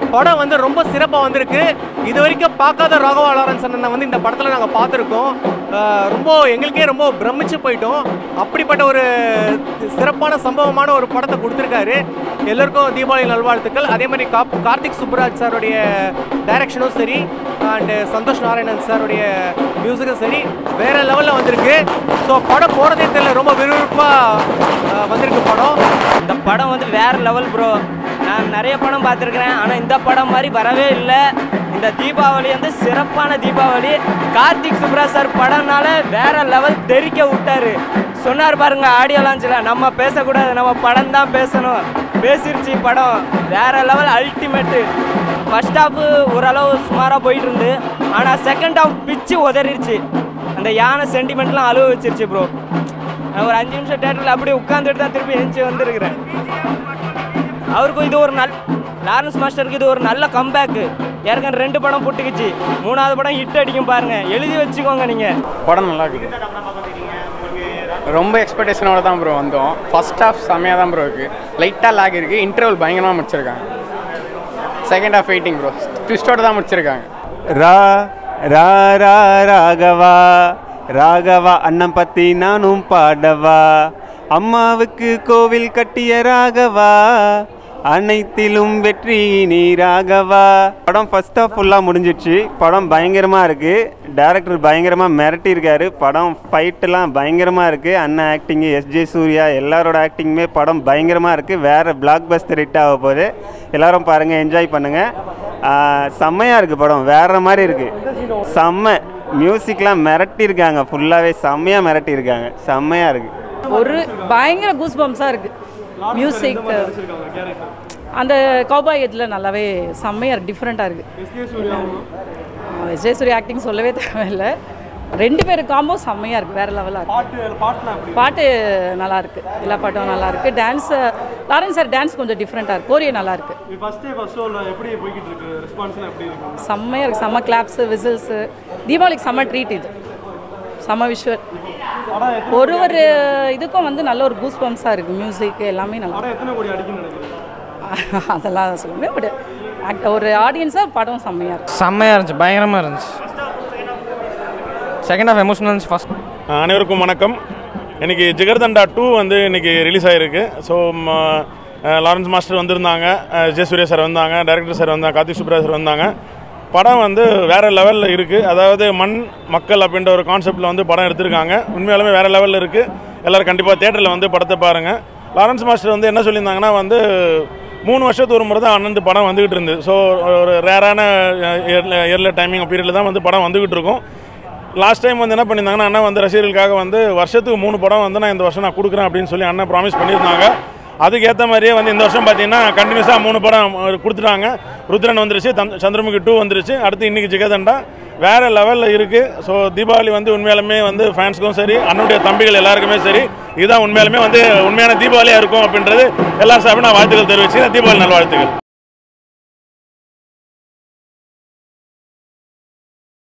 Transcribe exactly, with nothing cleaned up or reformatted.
படம் வந்து ரொம்ப சிறப்பாக வந்திருக்கு. இது வரைக்கும் பார்க்காத ராகவா லாரன்ஸ் அண்ணனை வந்து இந்த படத்தில் நாங்கள் பார்த்துருக்கோம். ரொம்ப எங்களுக்கே ரொம்ப பிரமிச்சு போயிட்டோம். அப்படிப்பட்ட ஒரு சிறப்பான சம்பவமான ஒரு படத்தை கொடுத்துருக்காரு. எல்லோருக்கும் தீபாவளி நல்வாழ்த்துக்கள். அதே மாதிரி கா கார்த்திக் சுப்பராஜ் சாருடைய டைரக்ஷனும் சரி அண்டு சந்தோஷ் நாராயணன் சாருடைய மியூசிக்கும் சரி வேறு லெவலில் வந்திருக்கு. ஸோ படம் போகிறதே தெரியல, ரொம்ப விறுவிறுப்பாக வந்திருக்கு படம். இந்த படம் வந்து வேறு லெவல் ப்ரோ. நான் நிறைய படம் பார்த்துருக்குறேன், ஆனால் இந்த படம் மாதிரி வரவே இல்லை. இந்த தீபாவளி வந்து சிறப்பான தீபாவளி. கார்த்திக் சுப்ராஜ் சார் படம்னால வேற லெவல் தெரிக்க விட்டாரு. சொன்னார் பாருங்க ஆடியோ லான்ச்சில், நம்ம பேசக்கூடாது, நம்ம படம் தான் பேசணும். பேசிருச்சு படம், வேற லெவல் அல்டிமேட்டு. ஃபர்ஸ்ட் ஹாஃப் ஓரளவு சுமாராக போயிட்டு இருந்து, ஆனால் செகண்ட் ஹாஃப் பிச்சு உதறிடுச்சு. அந்த யானை சென்டிமெண்ட்லாம் அழுவ வச்சிருச்சு ப்ரோ. நான் ஒரு அஞ்சு நிமிஷம் தேட்டரில் அப்படியே உட்காந்துட்டு தான் திருப்பி எழுந்துச்சு வந்துருக்கிறேன். அவருக்கும் இது ஒரு நல் லாரன்ஸ் மாஸ்டருக்கு இது ஒரு நல்ல கம்பேக்கு. ஏற்கனவே ரெண்டு படம் போட்டுக்குச்சு, மூணாவது படம் ஹிட் அடிக்கும் பாருங்க, எழுதி வச்சுக்கோங்க நீங்கள். படம் நல்லா இருக்குது. ரொம்ப எக்ஸ்பெக்டேஷனோட தான் ப்ரோ வந்தோம். ஃபர்ஸ்ட் ஹாஃப் செம்மையாக தான் ப்ரோ இருக்குது. லைட்டாக லாக் இருக்குது. இன்டர்வல் பயங்கரமாக முடிச்சிருக்காங்க. Second half waiting bro. ட்விஸ்டோட தான் முடிச்சிருக்காங்க. ரா ரா ரா ராகவா ராகவா அண்ணன் பற்றி நானும் பாடவா, அம்மாவுக்கு கோவில் கட்டிய ராகவா, அனைத்திலும் வெற்றி நீ ராகவா. படம் ஃபர்ஸ்ட் ஆஃப் ஃபுல்லாக முடிஞ்சிடுச்சு. படம் பயங்கரமாக இருக்குது. டேரக்டர் பயங்கரமாக மிரட்டியிருக்காரு. படம் ஃபைட்டெல்லாம் பயங்கரமாக இருக்குது. அண்ணன் ஆக்டிங்கு, எஸ்ஜே சூர்யா எல்லாரோட ஆக்டிங்குமே படம் பயங்கரமாக இருக்குது. வேறு பிளாக் பஸ்டர் ஹிட் ஆக போகுது. எல்லோரும் பாருங்கள், என்ஜாய் பண்ணுங்கள். செம்மையாக இருக்குது படம், வேறு மாதிரி இருக்குது. செம்ம மியூசிக்லாம் மிரட்டியிருக்காங்க. ஃபுல்லாகவே செம்மையாக மிரட்டியிருக்காங்க. செம்மையாக இருக்குது. ஒரு பயங்கர கூஸ் பம்ப்ஸாக இருக்குது. மியூசிக் அந்த கௌபாய் இதில் நல்லாவே செம்மையாக இருக்குது, டிஃப்ரெண்ட்டாக இருக்குது. எஸ்ஜே சூர்யா ஆக்டிங் சொல்லவே தேவையில்லை. ரெண்டு பேர் காம்போ செம்மையாக இருக்குது, வேறு லெவலாக இருக்குது. பாட்டு நல்லா இருக்குது, எல்லா பாட்டும் நல்லா இருக்குது. டான்ஸ் லாரன்ஸ் சார் டான்ஸ் கொஞ்சம் டிஃப்ரெண்ட்டாக இருக்குது. கோரியோ நல்லா இருக்குது. செம்மையாக இருக்குது. செம்ம கிளாப்ஸு, விசில்ஸு. தீபாவளிக்கு செம்ம ட்ரீட் இது. செம்ம விஷுவல். ஒரு ஒரு இதுக்கும் வந்து நல்ல ஒரு கூஸ் பம்ப்ஸாக இருக்குது. மியூசிக் எல்லாமே நல்லா. அதெல்லாம் சொல்ல முடியாது. பட் ஒரு ஆடியன்ஸாக படம் செம்மையாக இருக்குது. செம்மையாக இருந்துச்சு, பயங்கரமாக இருந்துச்சு. செகண்ட் ஹாஃப் எமோஷனல் இருந்துச்சு. ஃபர்ஸ்ட் அனைவருக்கும் வணக்கம். இன்றைக்கி ஜிகர்தண்டா டூ வந்து இன்றைக்கி ரிலீஸ் ஆகிருக்கு. ஸோ லாரன்ஸ் மாஸ்டர் வந்திருந்தாங்க, ஜே சூர்யா சார் வந்தாங்க, டைரக்டர் சார் வந்தாங்க, கார்த்திக் சுப்ராஜ் சார் வந்தாங்க. படம் வந்து வேறு லெவலில் இருக்குது. அதாவது மண் மக்கள் அப்படின்ற ஒரு கான்செப்டில் வந்து படம் எடுத்திருக்காங்க. உண்மையாலுமே வேறு லெவலில் இருக்குது. எல்லோரும் கண்டிப்பாக தேட்டரில் வந்து படத்தை பாருங்கள். லாரன்ஸ் மாஸ்டர் வந்து என்ன சொல்லியிருந்தாங்கன்னா வந்து மூணு வருஷத்துக்கு ஒரு முறை தான் அண்ணன் படம் வந்துக்கிட்டு இருந்தது. ஸோ ஒரு ரேரான இயர்ல டைமிங் பீரியடில் தான் வந்து படம் வந்துக்கிட்டு இருக்கும். லாஸ்ட் டைம் வந்து என்ன பண்ணியிருந்தாங்கன்னா அண்ணன் வந்து ரசிகர்களுக்காக வந்து வருஷத்துக்கு மூணு படம் வந்து நான் இந்த வருஷம் நான் கொடுக்குறேன் அப்படின்னு சொல்லி அண்ணன் ப்ராமிஸ் பண்ணியிருந்தாங்க. அதுக்கேற்ற மாதிரியே வந்து இந்த வருஷம் பார்த்தீங்கன்னா கண்டினியூஸாக மூணு படம் கொடுத்துட்டாங்க. ருத்ரன் வந்துருச்சு, சந்திரமுகி டூ வந்துருச்சு, அடுத்து இன்றைக்கி ஜிகர்தண்டா வேறு லெவலில் இருக்குது. ஸோ தீபாவளி வந்து உண்மையாலுமே வந்து ஃபேன்ஸுக்கும் சரி, அண்ணனுடைய தம்பிகள் எல்லாருக்குமே சரி, இதுதான் உண்மையாலுமே வந்து உண்மையான தீபாவளியாக இருக்கும் அப்படின்றது எல்லாரும் சார்பில் நான் வாழ்த்துக்கள் தெரிவிச்சு தீபாவளி நல்வாழ்த்துக்கள்.